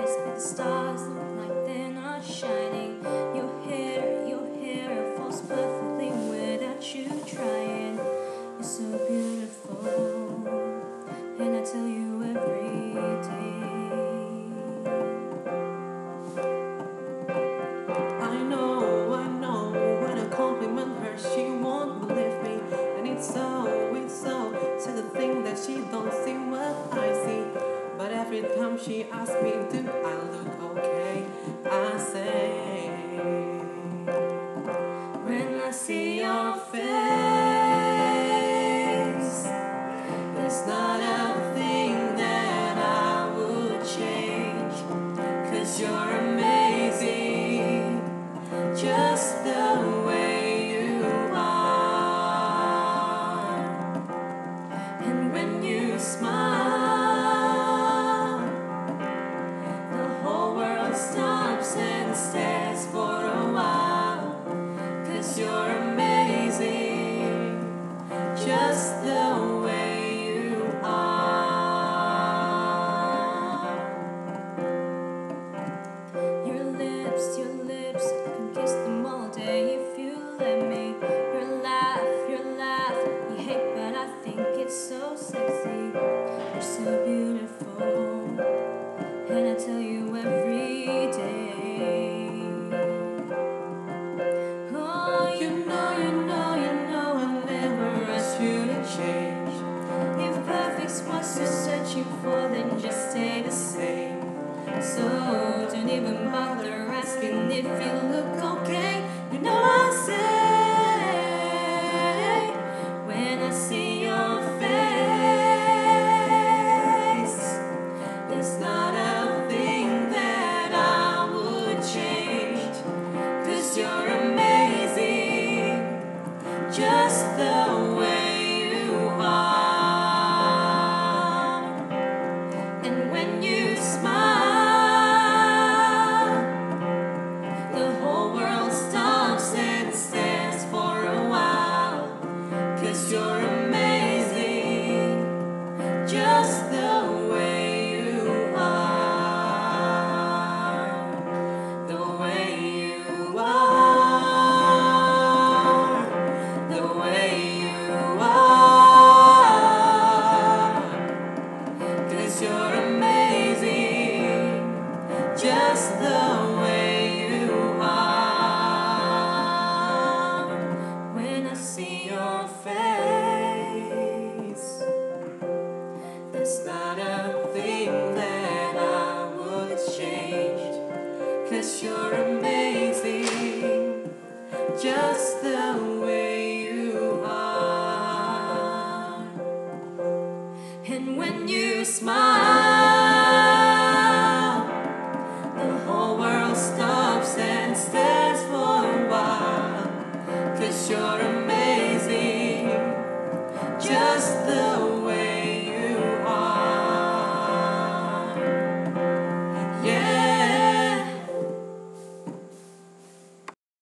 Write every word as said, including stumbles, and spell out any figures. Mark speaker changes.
Speaker 1: eyes make the stars look like they're not shining. Your hair, your hair falls perfectly without you trying. You're so beautiful, and I tell you every day.
Speaker 2: I know, I know, when I compliment her, she won't believe me. And it's so, it's so, say the thing that she don't see what I see. But every time she asks me, do I look okay? I say,
Speaker 1: When I see your face,
Speaker 2: there's not a thing that I would change. Cause you're amazing, just the way you are.
Speaker 1: and when you smile, stops and stares for a while. Cause you're amazing, just the way you are. Your lips, your lips, I can kiss them all day if you let me. Your laugh, your laugh, you hate but I think it's so sexy. You're so beautiful, and I tell you every day. Oh,
Speaker 2: You know, you know, you know I never asked you to change.
Speaker 1: if perfect's what you're searching for, then just stay the same. So don't even bother asking if you look okay. You know I say, when I see your face, there's not a thing that I would change. Cause you're amazing, just the way you are. And when you smile, the whole world stops and stares for a while. Cause you're amazing, just the way you are. The way you are. The way you are. Cause you're amazing, just the way you are. When I see your face, there's not a thing that I would change. Cause you're amazing, just the way you are. And when you smile, the whole world stops and stares for a while. Cause you're amazing, just the